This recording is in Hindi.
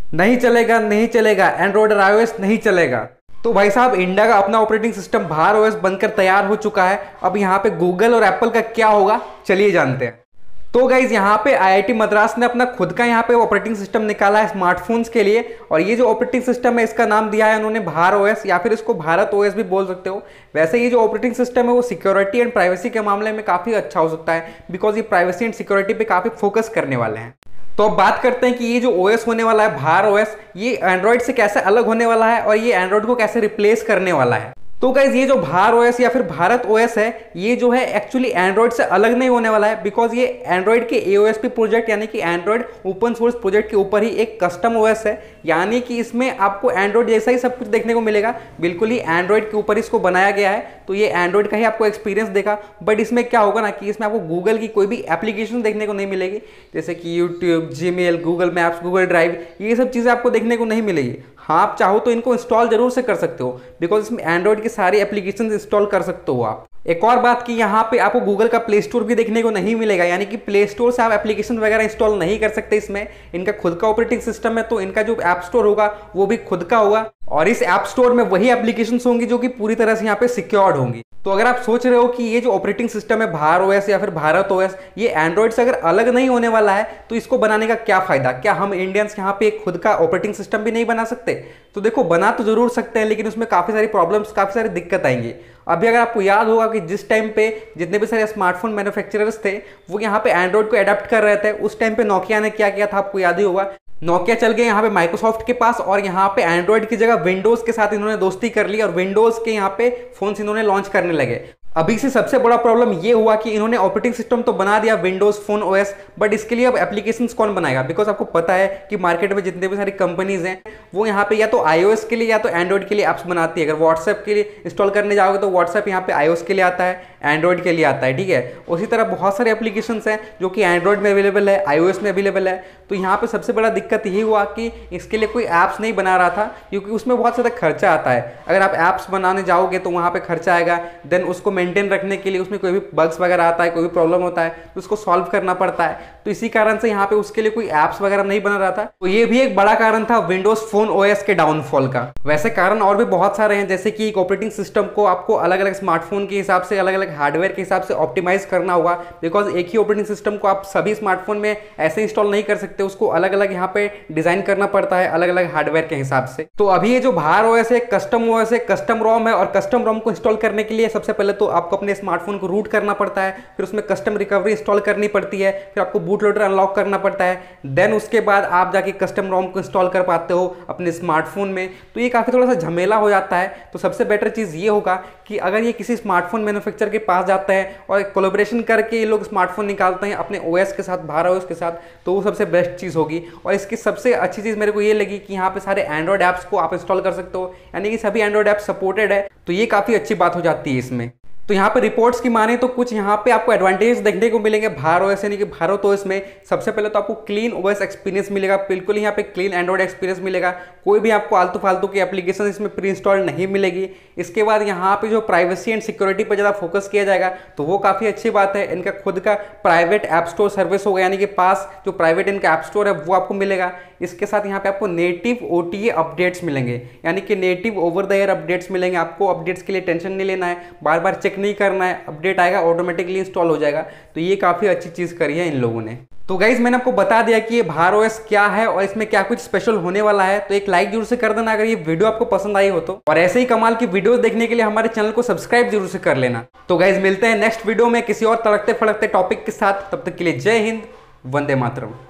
नहीं चलेगा, नहीं चलेगा, एंड्रॉयड और आईओएस नहीं चलेगा। तो भाई साहब, इंडिया का अपना ऑपरेटिंग सिस्टम भार ओएस बनकर तैयार हो चुका है। अब यहाँ पे गूगल और एप्पल का क्या होगा, चलिए जानते हैं। तो गाइज, यहाँ पे आईआईटी मद्रास ने अपना खुद का यहाँ पे ऑपरेटिंग सिस्टम निकाला है स्मार्टफोन्स के लिए, और ये जो ऑपरेटिंग सिस्टम है इसका नाम दिया है उन्होंने भार ओएस, या फिर इसको भारत ओएस भी बोल सकते हो। वैसे ये जो ऑपरेटिंग सिस्टम है वो सिक्योरिटी एंड प्राइवेसी के मामले में काफी अच्छा हो सकता है, बिकॉज ये प्राइवेसी एंड सिक्योरिटी पे काफी फोकस करने वाले हैं। तो अब बात करते हैं कि ये जो ओएस होने वाला है भार ओएस, ये एंड्रॉयड से कैसे अलग होने वाला है और ये एंड्रॉयड को कैसे रिप्लेस करने वाला है। तो गाइज, ये जो भार ओएस या फिर भारत ओएस है, ये जो है एक्चुअली एंड्रॉयड से अलग नहीं होने वाला है, बिकॉज ये एंड्रॉयड के एओएसपी प्रोजेक्ट यानी कि एंड्रॉयड ओपन सोर्स प्रोजेक्ट के ऊपर ही एक कस्टम ओएस है। यानी कि इसमें आपको एंड्रॉयड जैसा ही सब कुछ देखने को मिलेगा, बिल्कुल ही एंड्रॉयड के ऊपर इसको बनाया गया है। तो ये एंड्रॉयड का ही आपको एक्सपीरियंस देगा, बट इसमें क्या होगा ना कि इसमें आपको गूगल की कोई भी एप्लीकेशन देखने को नहीं मिलेगी, जैसे कि YouTube, Gmail, Google maps, Google drive, ये सब चीज़ें आपको देखने को नहीं मिलेगी। हाँ, आप चाहो तो इनको इंस्टॉल जरूर से कर सकते हो, बिकॉज इसमें एंड्रॉयड की सारी एप्लीकेशन इंस्टॉल कर सकते हो आप। एक और बात कि यहाँ पे आपको गूगल का प्ले स्टोर भी देखने को नहीं मिलेगा, यानी कि प्ले स्टोर से आप एप्लीकेशन वगैरह इंस्टॉल नहीं कर सकते। इसमें इनका खुद का ऑपरेटिंग सिस्टम है, तो इनका जो ऐप स्टोर होगा वो भी खुद का होगा, और इस ऐप स्टोर में वही एप्लीकेशंस होंगी जो कि पूरी तरह से यहाँ पे सिक्योर्ड होंगी। तो अगर आप सोच रहे हो कि ये जो ऑपरेटिंग सिस्टम है भार ओएस या फिर भारत ओएस, ये एंड्रॉयड से अगर अलग नहीं होने वाला है, तो इसको बनाने का क्या फायदा, क्या हम इंडियंस यहाँ पे एक खुद का ऑपरेटिंग सिस्टम भी नहीं बना सकते? तो देखो, बना तो जरूर सकते हैं, लेकिन उसमें काफी सारी प्रॉब्लम्स, काफी सारी दिक्कत आएंगी। अभी अगर आपको याद होगा कि जिस टाइम पे जितने भी सारे स्मार्टफोन मैन्युफैक्चरर्स थे वो यहाँ पे एंड्रॉयड को अडॉप्ट कर रहे थे, उस टाइम पे नोकिया ने क्या किया था आपको याद ही होगा। नोकिया चल गए यहाँ पे माइक्रोसॉफ्ट के पास, और यहाँ पे एंड्रॉयड की जगह विंडोज के साथ इन्होंने दोस्ती कर ली, और विंडोज के यहाँ पे फोन्स इन्होंने लॉन्च करने लगे। अभी से सबसे बड़ा प्रॉब्लम ये हुआ कि इन्होंने ऑपरेटिंग सिस्टम तो बना दिया विंडोज फोन ओएस, बट इसके लिए अब एप्लीकेशंस कौन बनाएगा? बिकॉज आपको पता है कि मार्केट में जितने भी सारी कंपनीज हैं वो यहाँ पे या तो आईओएस के लिए या तो एंड्रॉयड के लिए ऐप्स बनाती है। अगर व्हाट्सएप के लिए इंस्टॉल करने जाओगे तो व्हाट्सएप यहाँ पे आईओएस के लिए आता है, एंड्रॉयड के लिए आता है, ठीक है। उसी तरह बहुत सारे एप्लीकेशंस हैं जो कि एंड्रॉयड में अवेलेबल है, आईओएस में अवेलेबल है। तो यहाँ पे सबसे बड़ा दिक्कत यही हुआ कि इसके लिए कोई ऐप्स नहीं बना रहा था, क्योंकि उसमें बहुत ज़्यादा खर्चा आता है। अगर आप ऐप्स बनाने जाओगे तो वहाँ पे खर्चा आएगा, देन उसको मेंटेन रखने के लिए उसमें कोई भी बग्स वगैरह आता है, कोई भी प्रॉब्लम होता है तो उसको सॉल्व करना पड़ता है। तो इसी कारण से यहाँ पे उसके लिए कोई ऐप्स वगैरह नहीं बना रहा था। तो ये भी एक बड़ा कारण था विंडोज फोन ओएस के डाउनफॉल का। वैसे कारण और भी बहुत सारे हैं, जैसे कि एक ऑपरेटिंग सिस्टम को आपको अलग अलग स्मार्टफोन के हिसाब से, अलग अलग हार्डवेयर के हिसाब से ऑप्टिमाइज करना होगा, बिकॉज एक ही ऑपरेटिंग सिस्टम को आप सभी स्मार्टफोन में ऐसे इंस्टॉल नहीं कर सकते, उसको अलग अलग यहाँ पे डिजाइन करना पड़ता है अलग अलग हार्डवेयर के हिसाब से। तो अभी ये जो भार ओएस है, कस्टम ओएस है, कस्टम रोम है, और कस्टम रोम को इंस्टॉल करने के लिए सबसे पहले तो आपको अपने स्मार्टफोन को रूट करना पड़ता है, फिर उसमें कस्टम रिकवरी इंस्टॉल करनी पड़ती है, फिर आपको बूट लोडर अनलॉक करना पड़ता है, देन उसके बाद आप जाके कस्टम रोम को इंस्टॉल कर पाते हो अपने स्मार्टफोन में। तो ये काफी थोड़ा सा झमेला हो जाता है। तो सबसे बेटर चीज ये होगा कि अगर ये किसी स्मार्टफोन मैन्युफैक्चरर के पास जाता है और कोलैबोरेशन करके ये लोग स्मार्टफोन निकालते हैं अपने ओएस के साथ, भार ओएस के साथ, तो वो सबसे बेस्ट चीज होगी। और इसकी सबसे अच्छी चीज मेरे को ये लगी कि यहाँ पे सारे एंड्रॉयड ऐप्स को आप इंस्टॉल कर सकते हो, यानी कि सभी एंड्रॉयड ऐप सपोर्टेड है। तो ये काफी अच्छी बात हो जाती है इसमें। तो यहाँ पे रिपोर्ट्स की माने तो कुछ यहाँ पे आपको एडवांटेज देखने को मिलेंगे भार ओएस यानी कि भारत ओएस में। सबसे पहले तो आपको क्लीन ओएस एक्सपीरियंस मिलेगा, बिल्कुल यहाँ पे क्लीन एंड्रॉयड एक्सपीरियंस मिलेगा, कोई भी आपको आलतू फालतू की एप्लीकेशन इसमें प्री इंस्टॉल नहीं मिलेगी। इसके बाद यहाँ पे जो प्राइवेसी एंड सिक्योरिटी पर ज़्यादा फोकस किया जाएगा, तो वो काफ़ी अच्छी बात है। इनका खुद का प्राइवेट ऐप स्टोर सर्विस होगा, यानी कि पास जो प्राइवेट इनका ऐप स्टोर है वो आपको मिलेगा। इसके साथ यहाँ पे आपको नेटिव ओटीए अपडेट्स मिलेंगे, यानी कि native over the air updates मिलेंगे। आपको अपडेट्स के लिए टेंशन नहीं लेना है, बार बार चेक नहीं करना है, अपडेट आएगा ऑटोमेटिकली इंस्टॉल हो जाएगा। तो ये काफ़ी अच्छी चीज़ करी है इन लोगों ने। तो गाइज मैंने आपको बता दिया कि ये भार ओएस क्या है और इसमें क्या कुछ स्पेशल होने वाला है। तो एक लाइक जरूर से कर देना अगर ये वीडियो आपको पसंद आई हो तो, और ऐसे ही कमाल की वीडियोस देखने के लिए हमारे चैनल को सब्सक्राइब जरूर से कर लेना। तो गाइज मिलते हैं नेक्स्ट वीडियो में किसी और तड़कते फड़कते टॉपिक के साथ। तब तक के लिए जय हिंद, वंदे मातरम।